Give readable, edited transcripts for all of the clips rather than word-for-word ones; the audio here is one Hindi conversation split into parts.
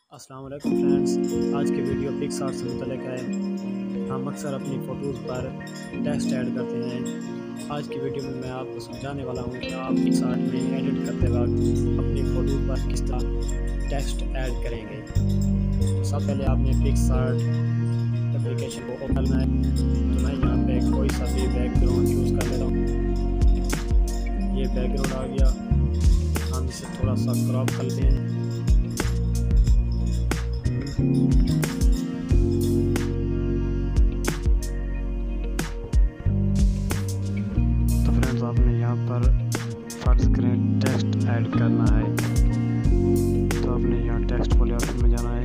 अस्सलाम वालेकुम फ्रेंड्स। आज की वीडियो पिक्सआर्ट से मुतल्लिक़ है। हम अक्सर अपनी फ़ोटोज़ पर टेक्स्ट ऐड करते हैं। आज की वीडियो में मैं आपको समझाने वाला हूँ कि आप पिक्सआर्ट में एडिट करते वक्त अपनी फ़ोटो पर किस तरह टेक्स्ट ऐड करेंगे। सबसे पहले आपने पिक्सआर्ट एप्लीकेशन को ओपन करना है। तो मैं यहाँ पे कोई सा भी बैकग्राउंड चूज़ कर लेता हूँ। ये बैकग्राउंड आ गया, हम इसे थोड़ा सा क्रॉप कर लेते हैं। तो फ्रेंड्स, आपने यहाँ पर फर्स्ट स्क्रीन टेक्स्ट ऐड करना है। तो आपने यहाँ टेक्स्ट वाले ऑप्शन में जाना है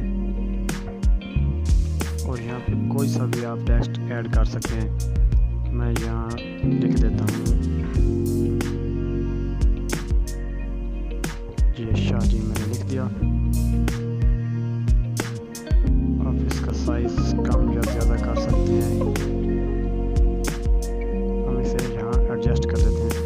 और यहाँ पे कोई सा भी आप टेक्स्ट ऐड कर सकते हैं। मैं यहाँ लिख देता हूँ ये शादी, मैंने लिख दिया। आप इसका साइज कम या ज़्यादा कर सकते हैं। हम इसे यहाँ एडजस्ट कर देते हैं।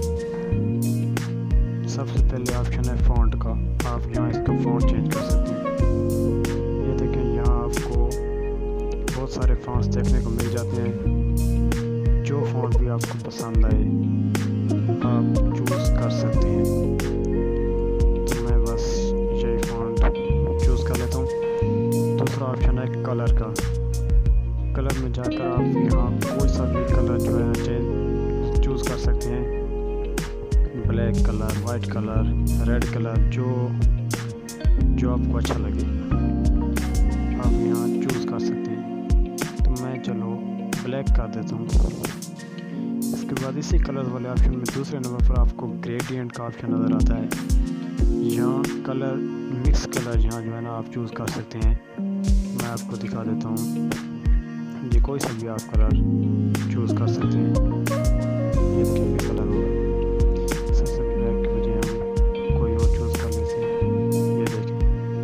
सबसे पहले ऑप्शन है फ़ॉन्ट का। आप यहाँ इसका फ़ॉन्ट चेंज कर सकते हैं। ये देखें, यहाँ आपको बहुत सारे फ़ॉन्ट्स देखने को मिल जाते हैं। जो फ़ॉन्ट भी आपको पसंद आए आप चूज़ कर सकते हैं। तो मैं बस यही फ़ॉन्ट चूज़ कर लेता हूँ। दूसरा ऑप्शन है कलर का। कलर में जाकर आप यहाँ कोई सा भी कलर जो है चेंज चूज़ कर सकते हैं। Black colour, white colour, red colour, जो आपको अच्छा लगे आप यहाँ चूज़ कर सकते हैं। तो मैं चलो ब्लैक कर देता हूँ। इसके बाद इसी कलर वाले ऑप्शन में दूसरे नंबर पर आपको ग्रेडियंट का ऑप्शन नज़र आता है। यहाँ कलर मिक्स कलर यहाँ जो है ना आप चूज़ कर सकते हैं। मैं आपको दिखा देता हूँ। ये कोई सा भी आप कलर चूज़ कर सकते हैं। ये भी कलर होगा, सबसे ब्लैक की बजाय हम कोई और चूज़ कर लेते हैं। ये देखें,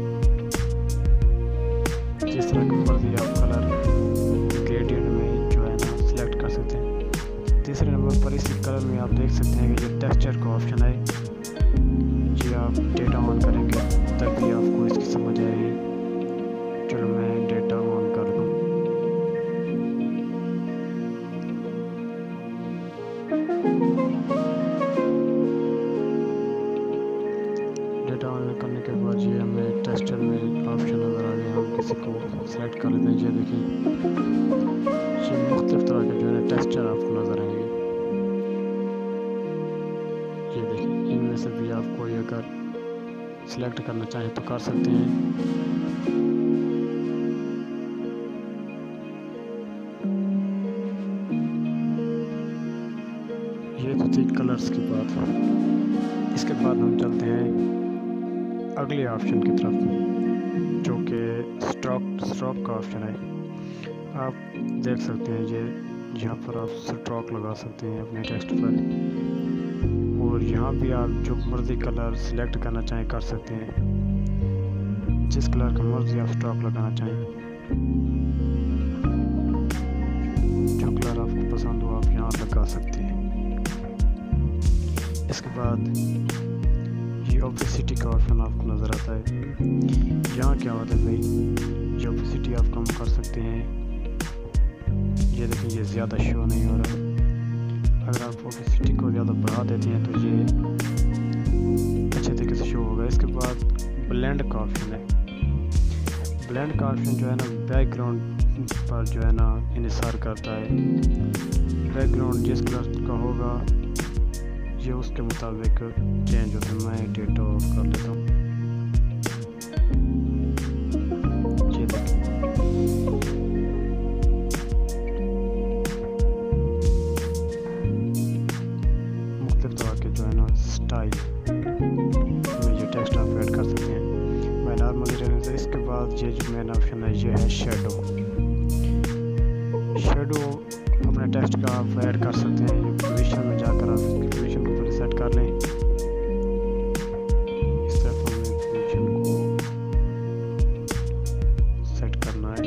जिस तरह की मर्जी आप कलर ग्रेडियंट में जो है ना सिलेक्ट कर सकते हैं। तीसरे नंबर पर इसी कलर में आप देख सकते हैं कि ये टेक्सचर का ऑप्शन है। ये आप डेटा ऑन करेंगे तभी आपको इसकी समझ आएगी। चलो मैं डेटा ऑन कर दूँ। डेटा ऑन करने के बाद ये हमें टेक्सचर में ऑप्शन नज़र आ गया। हम किसी को सेलेक्ट कर लेते हैं। ये देखिए, ये मुख्तलिफ तरह के जो है टेक्सचर आपको नज़र आएंगे। ये देखिए, इनमें से भी आप कोई अगर सिलेक्ट करना चाहें तो कर सकते हैं। ये तो थी कलर्स की बात। इसके बाद हम चलते हैं अगले ऑप्शन की तरफ, जो कि स्ट्रोक का ऑप्शन है। आप देख सकते हैं ये यहाँ पर आप स्ट्रोक लगा सकते हैं अपने टेक्स्ट पर, और यहाँ भी आप जो मर्जी कलर सिलेक्ट करना चाहें कर सकते हैं। जिस कलर का मर्जी आप स्ट्रोक लगाना चाहें, जो कलर आपको पसंद हो आप यहाँ लगा सकते हैं। इसके बाद ये ओपेसिटी का ऑप्शन आपको नज़र आता है। यहाँ क्या होता है भाई, ये ओपेसिटी आप कम कर सकते हैं। ये देखिए, ये ज़्यादा शो नहीं हो रहा। अगर आप ओपेसिटी को ज़्यादा बढ़ा देते हैं तो ये अच्छे तरीके से शो होगा। इसके बाद ब्लेंड का ऑप्शन है। ब्लेंड का ऑप्शन जो है ना बैकग्राउंड पर जो है ना इन्हिसार करता है। बैकग्राउंड जिस कलर का होगा ये उसके मुताबिक चेंज होता है। मैं डेटा ऑफ कर लेता हूँ। ये देखिए, मुख्तलिफ तरह के जो है ना स्टाइल में ये टेक्स्ट आप ऐड कर सकते हैं। मैं नॉर्मली रहने से। इसके बाद ये जो मेन ऑप्शन है ये है शेडो। शेडो अपने टेक्स्ट का आप ऐड कर सकते हैं। पोजीशन में जाकर आप इसकी पोजीशन को पहले सेट कर लें। इस तरफ हमें पोजीशन को सेट करना है।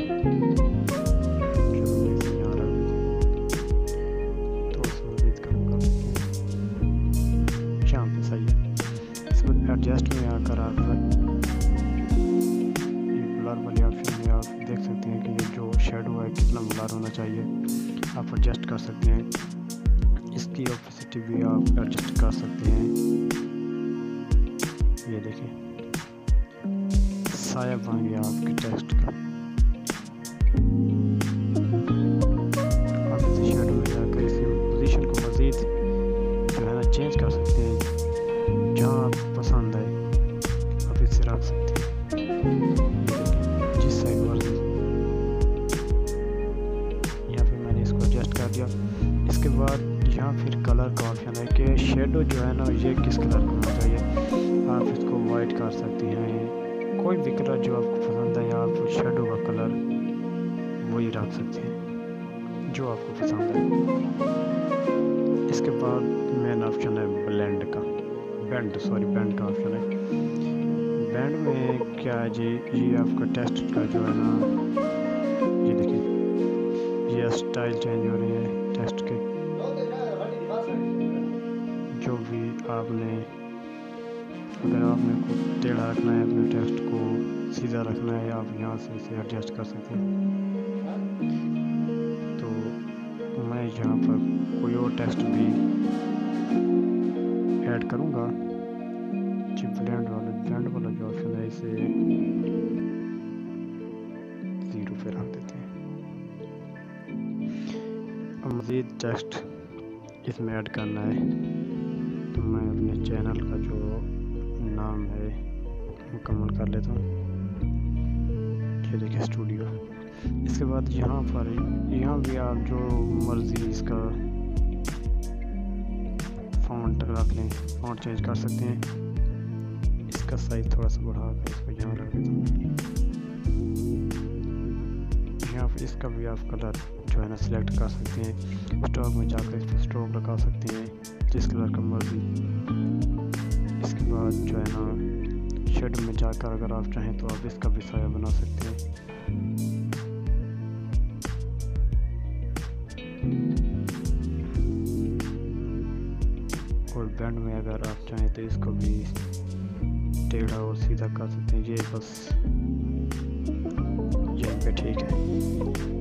तो मज़ीद कम कर सकते हैं, यहाँ पे सही है। इस पर एडजस्ट में आकर आप आप एडजस्ट कर सकते हैं। इसकी ऑपेसिटी भी आप एडजस्ट कर सकते हैं। ये देखिए साया बन गया आपके टेक्स्ट का। आप इसे शेडो में जाकर इसकी पोजीशन को मज़ीद जो है ना चेंज कर सकते हैं। जहाँ आप पसंद आए आप इसे रख सकते हैं जिस साइड मर्जी। यहाँ पे मैंने इसको एडजस्ट कर दिया। इसके बाद यहाँ फिर कलर का ऑप्शन है कि शेडो जो है ना ये किस कलर का होना चाहिए। आप इसको वाइट कर सकती हैं, कोई भी कलर जो आपको पसंद है, या आप शेडो का कलर वही रख सकते हैं जो आपको पसंद है। इसके बाद मेन ऑप्शन है ब्लेंड का, बैंड का ऑप्शन है। बैंड में क्या है जी, ये आपका टेक्स्ट का जो है ना, ये देखिए ये स्टाइल चेंज हो रही है टेक्स्ट के। जो भी आपने, अगर आपने कुछ टेढ़ा रखना है, अपने टेक्स्ट को सीधा रखना है, आप यहाँ से इसे एडजस्ट कर सकते हैं। तो मैं यहाँ पर कोई और टेक्स्ट भी ऐड करूँगा। जी ब्लेंड वाला जो ऑप्शन है इसे 0 पे रख देते हैं। अब मज़ीद टेक्स्ट इसमें ऐड करना है, तो मैं अपने चैनल का जो नाम है मुकम्मल कर लेता हूँ। ये देखिए स्टूडियो। इसके बाद यहाँ भी आप जो मर्ज़ी इसका फ़ॉन्ट रख लें, फ़ॉन्ट चेंज कर सकते हैं। इसका साइज़ थोड़ा सा बढ़ा कर इसको यहाँ रख देता हूँ। यहाँ पर इसका भी आप कलर जो है ना सिलेक्ट कर सकते हैं। स्ट्रोक में जाकर इस पर स्ट्रोक लगा सकते हैं जिस कलर का मर्जी। इसके बाद जो है ना शेड में जाकर अगर आप चाहें तो आप इसका भी साया बना सकते हैं। और बैंड में अगर आप चाहें तो इसको भी टेढ़ा और सीधा कर सकते हैं। ये बस यहीं पे ठीक है।